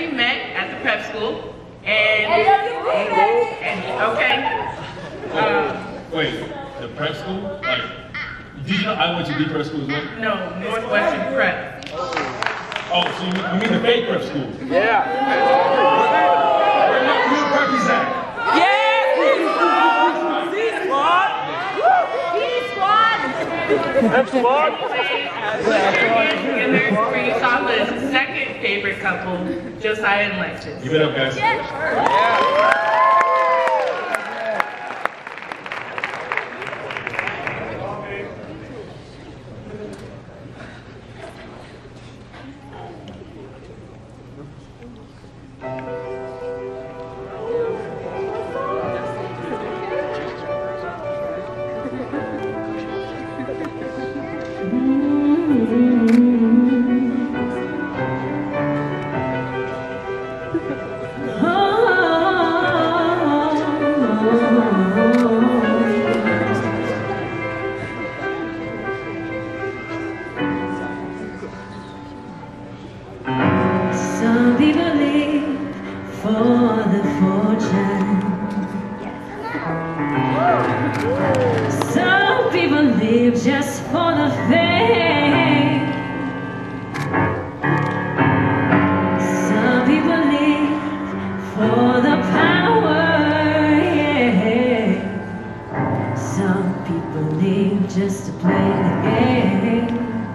actually met at the prep school, and okay. Wait, the prep school? Like, did you know I went to the prep school as well? No, Northwestern Prep. Oh, so you mean the fake prep school? Yeah. Where my real preppies at? Prep squad. Together for Yasha's second favorite couple, Josiah and Lexus. Give it up, guys. Some people live for the fortune. Some people live just for the fame. Some people live for the power. Yeah. Some people live just to play the game.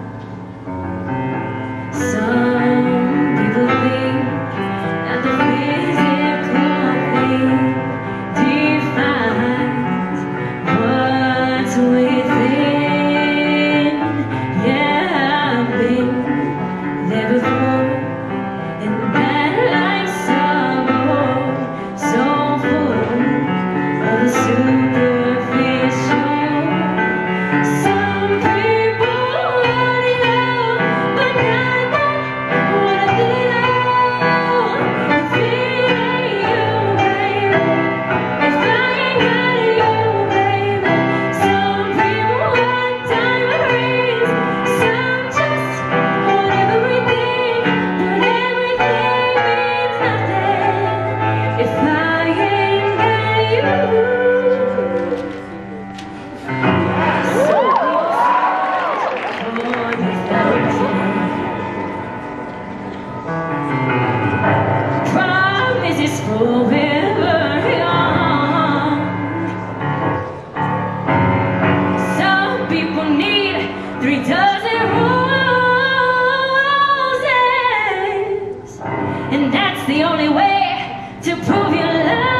Some people need 3 dozen roses, and that's the only way to prove your love.